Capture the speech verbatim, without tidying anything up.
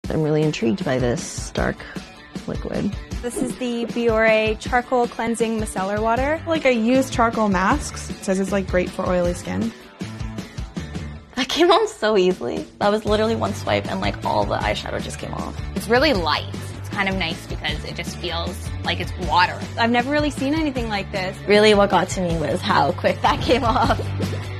I'm really intrigued by this dark liquid. This is the Biore Charcoal Cleansing Micellar Water. Like, I use charcoal masks. It says it's like great for oily skin. That came off so easily. That was literally one swipe and like all the eyeshadow just came off. It's really light. It's kind of nice because it just feels like it's water. I've never really seen anything like this. Really what got to me was how quick that came off.